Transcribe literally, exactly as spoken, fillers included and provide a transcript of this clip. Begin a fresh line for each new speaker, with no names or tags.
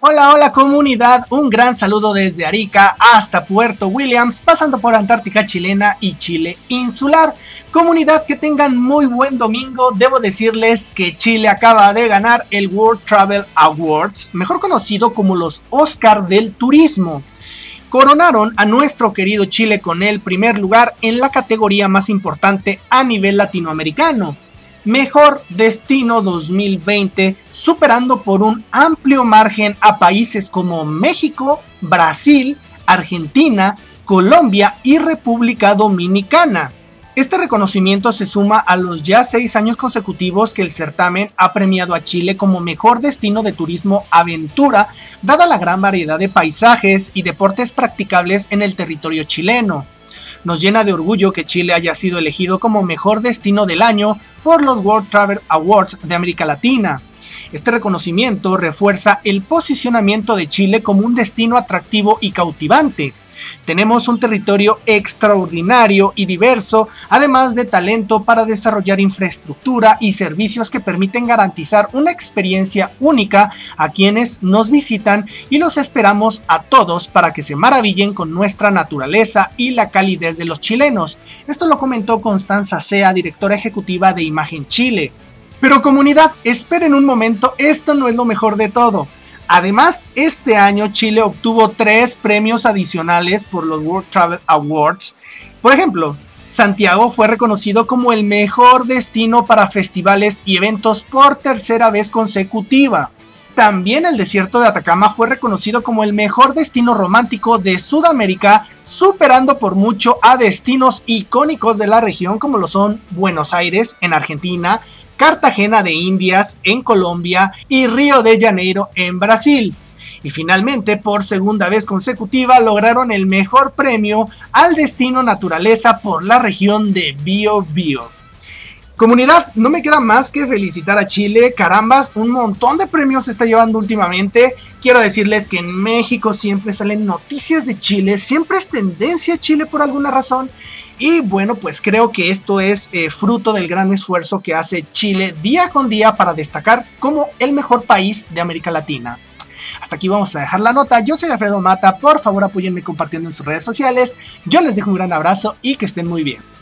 Hola, hola comunidad, un gran saludo desde Arica hasta Puerto Williams, pasando por Antártica chilena y Chile insular. Comunidad, que tengan muy buen domingo. Debo decirles que Chile acaba de ganar el World Travel Awards, mejor conocido como los Oscar del turismo. Coronaron a nuestro querido Chile con el primer lugar en la categoría más importante a nivel latinoamericano. Mejor Destino dos mil veinte, superando por un amplio margen a países como México, Brasil, Argentina, Colombia y República Dominicana. Este reconocimiento se suma a los ya seis años consecutivos que el certamen ha premiado a Chile como mejor destino de turismo aventura, dada la gran variedad de paisajes y deportes practicables en el territorio chileno. Nos llena de orgullo que Chile haya sido elegido como mejor destino del año por los World Travel Awards de América Latina. Este reconocimiento refuerza el posicionamiento de Chile como un destino atractivo y cautivante. Tenemos un territorio extraordinario y diverso, además de talento para desarrollar infraestructura y servicios que permiten garantizar una experiencia única a quienes nos visitan, y los esperamos a todos para que se maravillen con nuestra naturaleza y la calidez de los chilenos. Esto lo comentó Constanza Sea, directora ejecutiva de Imagen Chile. Pero comunidad, esperen un momento, esto no es lo mejor de todo. Además, este año Chile obtuvo tres premios adicionales por los World Travel Awards. Por ejemplo, Santiago fue reconocido como el mejor destino para festivales y eventos por tercera vez consecutiva. También el desierto de Atacama fue reconocido como el mejor destino romántico de Sudamérica, superando por mucho a destinos icónicos de la región como lo son Buenos Aires en Argentina, Cartagena de Indias en Colombia y Río de Janeiro en Brasil. Y finalmente, por segunda vez consecutiva, lograron el mejor premio al destino naturaleza por la región de Biobío. Comunidad, no me queda más que felicitar a Chile. Carambas, un montón de premios se está llevando últimamente. Quiero decirles que en México siempre salen noticias de Chile, siempre es tendencia Chile por alguna razón. Y bueno, pues creo que esto es eh, fruto del gran esfuerzo que hace Chile día con día para destacar como el mejor país de América Latina. Hasta aquí vamos a dejar la nota. Yo soy Alfredo Mata, por favor apóyenme compartiendo en sus redes sociales. Yo les dejo un gran abrazo y que estén muy bien.